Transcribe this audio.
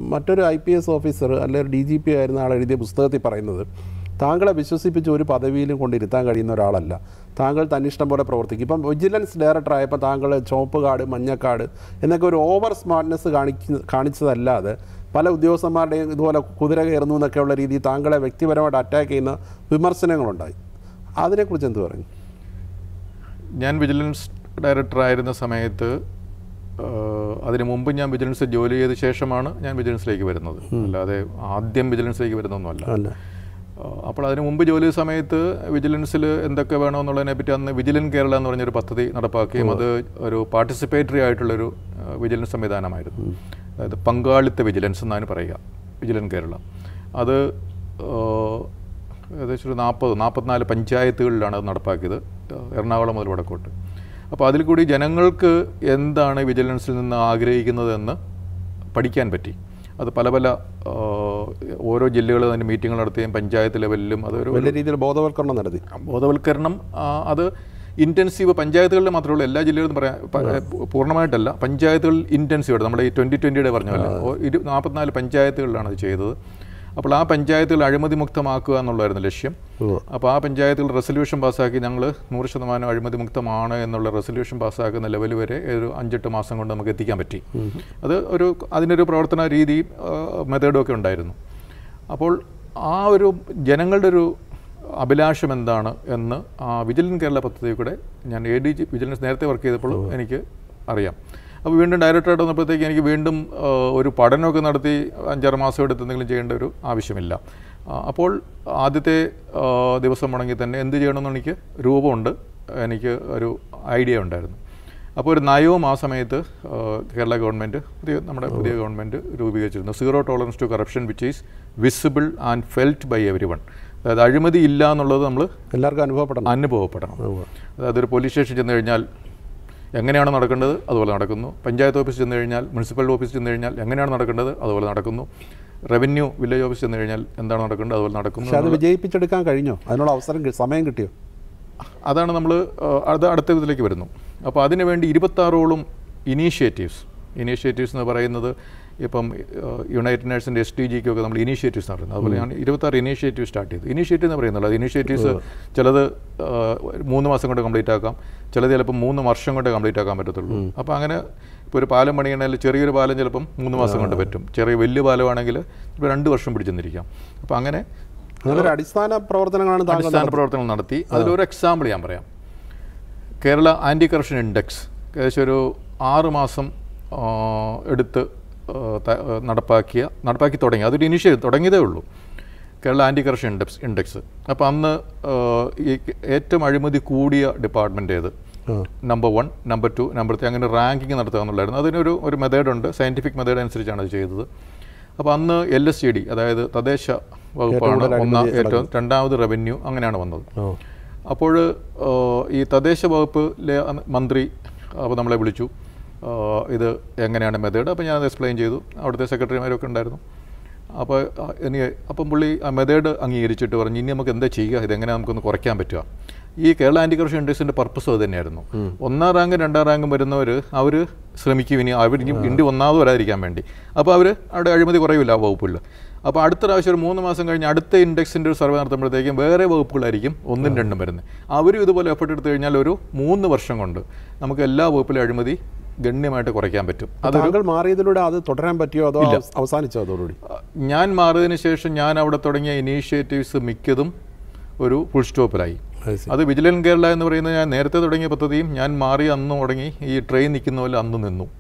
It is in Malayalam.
മറ്റൊരു IPS ഓഫീസർ അല്ലെങ്കിൽ DGP ആയിരുന്ന ആൾ എഴുതിയ പുസ്തകത്തിൽ പറയുന്നത് താങ്കളെ വിശ്വസിപ്പിച്ച് ഒരു പദവിയിലും കൊണ്ടിരുത്താൻ കഴിയുന്ന ഒരാളല്ല, താങ്കൾ തന്നിഷ്ടം പോലെ പ്രവർത്തിക്കും. ഇപ്പം വിജിലൻസ് ഡയറക്ടർ ആയപ്പോൾ താങ്കൾ ചുവപ്പ് കാർഡ് മഞ്ഞ കാർഡ് എന്നൊക്കെ ഒരു ഓവർ സ്മാർട്ട്നെസ് കാണിച്ചതല്ലാതെ പല ഉദ്യോഗസ്ഥന്മാരുടെയും ഇതുപോലെ കുതിര കയറുന്നു എന്നൊക്കെയുള്ള രീതിയിൽ താങ്കളെ വ്യക്തിപരമായിട്ട് അറ്റാക്ക് ചെയ്യുന്ന വിമർശനങ്ങളുണ്ടായി. അതിനെക്കുറിച്ച് എന്ത് പറയും? ഞാൻ വിജിലൻസ് ഡയറക്ടറായിരുന്ന സമയത്ത് അതിന് മുമ്പ് ഞാൻ വിജിലൻസ് ജോലി ചെയ്ത ശേഷമാണ് ഞാൻ വിജിലൻസിലേക്ക് വരുന്നത്, അല്ലാതെ ആദ്യം വിജിലൻസിലേക്ക് വരുന്നൊന്നുമല്ല. അപ്പോൾ അതിന് മുമ്പ് ജോലി ചെയ്ത സമയത്ത് വിജിലൻസിൽ എന്തൊക്കെ വേണമെന്നുള്ളതിനെ പറ്റി അന്ന് വിജിലൻസ് കേരള എന്ന് പറഞ്ഞൊരു പദ്ധതി നടപ്പാക്കുകയും അത് ഒരു പാർട്ടിസിപ്പേറ്ററി ആയിട്ടുള്ളൊരു വിജിലൻസ് സംവിധാനമായിരുന്നു. അതായത് പങ്കാളിത്ത വിജിലൻസ് എന്നാണ് പറയുക, വിജിലൻസ് കേരള. അത് ഏകദേശം ഒരു 44 പഞ്ചായത്തുകളിലാണ് അത് നടപ്പാക്കിയത്, എറണാകുളം മുതൽ വടക്കോട്ട്. അപ്പോൾ അതിൽ കൂടി ജനങ്ങൾക്ക് എന്താണ് വിജിലൻസിൽ നിന്ന് ആഗ്രഹിക്കുന്നതെന്ന് പഠിക്കാൻ പറ്റി. അത് പല ഓരോ ജില്ലകളിൽ തന്നെ മീറ്റിങ്ങുകൾ നടത്തുകയും പഞ്ചായത്ത് ലെവലിലും അതൊരു വലിയ രീതിയിൽ ബോധവൽക്കരണം നടത്തി. ബോധവൽക്കരണം അത് ഇൻറ്റൻസീവ് പഞ്ചായത്തുകളിൽ മാത്രമേ ഉള്ളൂ, എല്ലാ ജില്ലകളിലും പറയാം പൂർണ്ണമായിട്ടല്ല, പഞ്ചായത്തുകളിൽ ഇൻറ്റൻസീവായിട്ട് നമ്മുടെ ഈ 2020 പറഞ്ഞല്ലോ 44 പഞ്ചായത്തുകളിലാണ് അത് ചെയ്തത്. അപ്പോൾ ആ പഞ്ചായത്തുകൾ അഴിമതി മുക്തമാക്കുക എന്നുള്ളതായിരുന്നു ലക്ഷ്യം. അപ്പോൾ ആ പഞ്ചായത്തുകൾ റെസൊല്യൂഷൻ പാസ്സാക്കി ഞങ്ങൾ 100% അഴിമതി മുക്തമാണ് എന്നുള്ള റെസൊല്യൂഷൻ പാസ്സാക്കുന്ന ലെവൽ വരെ ഒരു 5-8 മാസം കൊണ്ട് നമുക്ക് എത്തിക്കാൻ പറ്റി. അത് അതിനൊരു പ്രവർത്തന രീതി മെത്തേഡും ഒക്കെ ഉണ്ടായിരുന്നു. അപ്പോൾ ആ ഒരു ജനങ്ങളുടെ ഒരു അഭിലാഷം എന്താണ് എന്ന് വിജിലൻസ് കേരള പദ്ധതി കൂടെ ഞാൻ ADG വിജിലൻസ് നേരത്തെ വർക്ക് ചെയ്തപ്പോൾ എനിക്ക് അറിയാം. അപ്പോൾ വീണ്ടും ഡയറക്ടറായിട്ട് വന്നപ്പോഴത്തേക്ക് എനിക്ക് വീണ്ടും ഒരു പഠനമൊക്കെ നടത്തി 5-6 മാസം എടുത്ത് എന്തെങ്കിലും ചെയ്യേണ്ട ഒരു ആവശ്യമില്ല. അപ്പോൾ ആദ്യത്തെ ദിവസം മുടങ്ങി തന്നെ എന്ത് ചെയ്യണമെന്ന് എനിക്ക് രൂപമുണ്ട്, എനിക്ക് ഒരു ഐഡിയ ഉണ്ടായിരുന്നു. അപ്പോൾ ഒരു നയവും ആ സമയത്ത് കേരള ഗവൺമെൻറ് നമ്മുടെ പുതിയ ഗവൺമെൻറ് രൂപീകരിച്ചിരുന്നു. 0 tolerance to corruption which is visible and felt by everyone. അതായത് അഴിമതി ഇല്ല എന്നുള്ളത് നമ്മൾ എല്ലാവർക്കും അനുഭവപ്പെടണം. അതായത് ഒരു പോലീസ് സ്റ്റേഷൻ ചെന്ന് കഴിഞ്ഞാൽ എങ്ങനെയാണ് നടക്കേണ്ടത് അതുപോലെ നടക്കുന്നു. പഞ്ചായത്ത് ഓഫീസ് ചെന്ന് കഴിഞ്ഞാൽ, മുനിസിപ്പൽ ഓഫീസ് ചെന്ന് കഴിഞ്ഞാൽ എങ്ങനെയാണ് നടക്കേണ്ടത് അതുപോലെ നടക്കുന്നു. റവന്യൂ വില്ലേജ് ഓഫീസ് ചെന്ന് കഴിഞ്ഞാൽ എന്താണ് നടക്കേണ്ടത് അതുപോലെ നടക്കുന്നു. അത് വിജയിപ്പിച്ചെടുക്കാൻ കഴിഞ്ഞോ? അതിനുള്ള അവസരം സമയം കിട്ടിയോ? അതാണ് നമ്മൾ അടുത്ത ഇതിലേക്ക് വരുന്നു. അപ്പോൾ അതിനുവേണ്ടി 26ഓളം ഇനീഷ്യേറ്റീവ്സ് എന്ന് പറയുന്നത് ഇപ്പം യുണൈറ്റഡ് നേഷൻസിൻ്റെ SDGക്കൊക്കെ നമ്മൾ ഇനീഷ്യേറ്റീവ്സ് നടത്തുന്നത്. അതുപോലെ ഞാൻ 26 ഇനീഷ്യേറ്റീവ് സ്റ്റാർട്ട് ചെയ്തു. ഇനീഷ്യേറ്റീവ് എന്ന് പറയുന്നത് അത് ഇനീഷ്യേറ്റീവ്സ് ചിലത് 3 മാസം കൊണ്ട് കംപ്ലീറ്റ് ആക്കാം, ചിലത് ചിലപ്പോൾ 3 വർഷം കൊണ്ട് കംപ്ലീറ്റ് ആക്കാൻ പറ്റത്തുള്ളൂ. അപ്പോൾ അങ്ങനെ ഇപ്പോൾ ഒരു പാലം പണിയണമെങ്കിൽ ചെറിയൊരു പാലം ചിലപ്പം 3 മാസം കൊണ്ട് പറ്റും, വലിയ പാലമാണെങ്കിൽ ഇപ്പോൾ 2 വർഷം പിടിച്ചെന്നിരിക്കാം. അപ്പോൾ അങ്ങനെ അടിസ്ഥാന പ്രവർത്തനങ്ങൾ നടത്തി. അതിലൊരു എക്സാമ്പിൾ ഞാൻ പറയാം. കേരള ആൻറ്റി കറപ്ഷൻ ഇൻഡെക്സ് ഏകദേശം ഒരു 6 മാസം എടുത്ത് നടപ്പാക്കി തുടങ്ങി. അതൊരു ഇനിഷ്യേറ്റീവ് തുടങ്ങിയതേ ഉള്ളൂ, കേരള ആൻറ്റി കറപ്ഷൻ ഇൻഡെക്സ്. അപ്പോൾ അന്ന് ഈ ഏറ്റവും അഴിമതി കൂടിയ ഡിപ്പാർട്ട്മെൻറ്റ് ഏത്, നമ്പർ 1, നമ്പർ 2, നമ്പർ 3 അങ്ങനെ റാങ്കിങ് നടത്തുക എന്നുള്ളതായിരുന്നു. അതിനൊരു മെത്തേഡുണ്ട്, സയൻറ്റിഫിക് മെത്തേഡ് അനുസരിച്ചാണ് അത് ചെയ്തത്. അപ്പോൾ അന്ന് LSTD അതായത് തദ്ദേശ വകുപ്പാണ് ഏറ്റവും, രണ്ടാമത് റവന്യൂ, അങ്ങനെയാണ് വന്നത്. അപ്പോൾ ഈ തദ്ദേശ വകുപ്പിലെ മന്ത്രി അപ്പോൾ നമ്മളെ വിളിച്ചു, ഇത് എങ്ങനെയാണ് മെത്തേഡ്. അപ്പോൾ ഞാനത് എക്സ്പ്ലെയിൻ ചെയ്തു. അവിടുത്തെ സെക്രട്ടറിമാരൊക്കെ ഉണ്ടായിരുന്നു. അപ്പം പുള്ളി ആ മെത്തേഡ് അംഗീകരിച്ചിട്ട് പറഞ്ഞു, ഇനി നമുക്ക് എന്താ ചെയ്യുക, ഇതെങ്ങനെ നമുക്കൊന്ന് കുറയ്ക്കാൻ പറ്റുക. ഈ കേരള ആൻറ്റി കറപ്ഷൻ ഇൻഡെക്സിൻ്റെ പർപ്പസ് അത് തന്നെയായിരുന്നു. 1ാം റാങ്കും 2ാം റാങ്കും വരുന്നവർ അവർ ശ്രമിക്കും ഇനി ഇന്ത്യ ഒന്നാമത് വരാതിരിക്കാൻ വേണ്ടി. അപ്പോൾ അവിടെ അഴിമതി കുറയില്ല ആ വകുപ്പിൽ. അപ്പോൾ അടുത്ത പ്രാവശ്യം ഒരു 3 മാസം കഴിഞ്ഞ് അടുത്ത ഇൻഡെക്സിൻ്റെ ഒരു സർവേ നടത്തുമ്പോഴത്തേക്കും വേറെ വകുപ്പുകളായിരിക്കും 1ഉം 2ഉം വരുന്നത്. അവരും ഇതുപോലെ എഫർട്ട് എടുത്തു കഴിഞ്ഞാൽ ഒരു 3 വർഷം കൊണ്ട് നമുക്ക് എല്ലാ വകുപ്പിലും അഴിമതി ഗണ്യമായിട്ട് കുറയ്ക്കാൻ പറ്റും. അത് മാറിയതിലൂടെ അത് തുടരാൻ പറ്റിയോ അതോ അവസാനിച്ചോ? അതോടുകൂടി ഞാൻ മാറിയതിന് ശേഷം ഞാൻ അവിടെ തുടങ്ങിയ ഇനീഷ്യേറ്റീവ്സ് മിക്കതും ഒരു ഫുൾ സ്റ്റോപ്പിലായി. അത് വിജിലൻസ് കേരള എന്ന് പറയുന്നത് ഞാൻ നേരത്തെ തുടങ്ങിയ പദ്ധതിയും ഞാൻ മാറി അന്ന് തുടങ്ങി ഈ ട്രെയിൻ നിൽക്കുന്ന പോലെ അന്ന് നിന്നു.